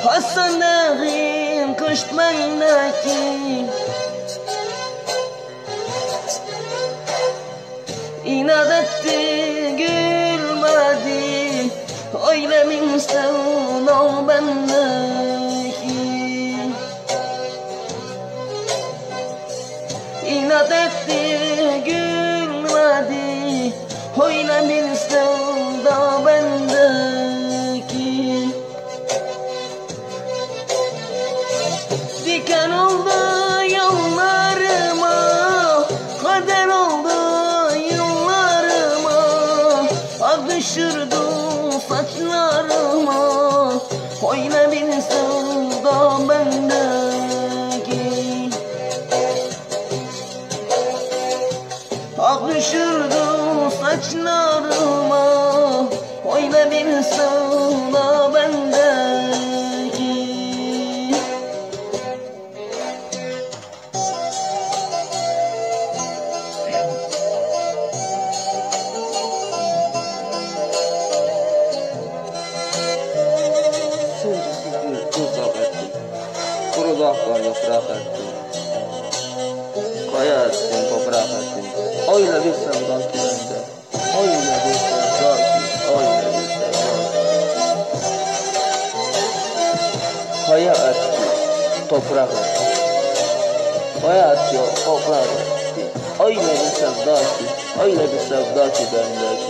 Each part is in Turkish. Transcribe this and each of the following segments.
Hastanelerin kışmandaki İnat etti gülmedi öyle min sevda bendeki İnat etti gülmedi öyle min sevda bendeki Diken oldu yollarıma kader oldu düşürdü saçlarıma öyle bir sevda bendeki Ak düşürdü saçlarıma öyle bir sevda bendeki Kuru dağlar yaprak ettin, kaya ettin, toprak ettin. Öyle bir sevda ki bende, öyle bir sevda ki, öyle bir sevda ki. Kaya etti, toprak etti, kaya etti, toprak etti. Öyle bir sevda ki, öyle bir sevda ki bendeki.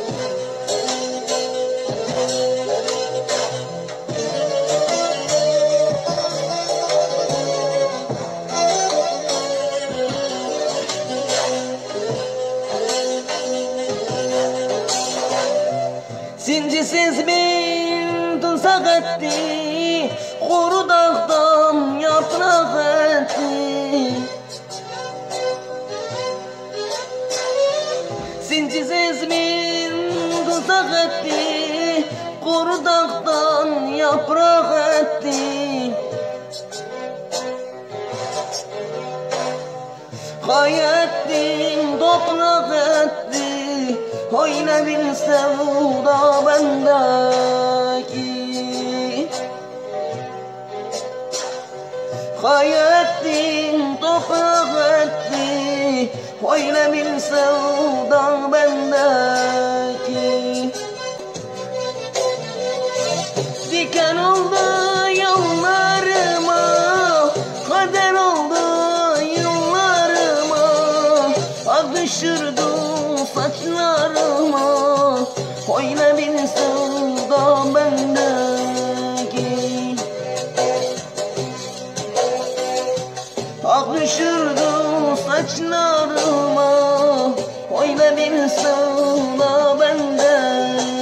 Zincisiz bir tuzak etti Kuru dağdan yaprak etti Zincisiz bir tuzak etti Kuru dağdan yaprak etti Kaya etti, toprak etti öyle bir sevda bendeki Kaya ettin, toprak etti öyle bir sevda bendeki Diken oldu yollarıma kader oldu yıllarıma Ak düşürdü saçlarıma öyle bir sevda bendeki Ak düşürdü saçlarıma öyle bir sevda bendeki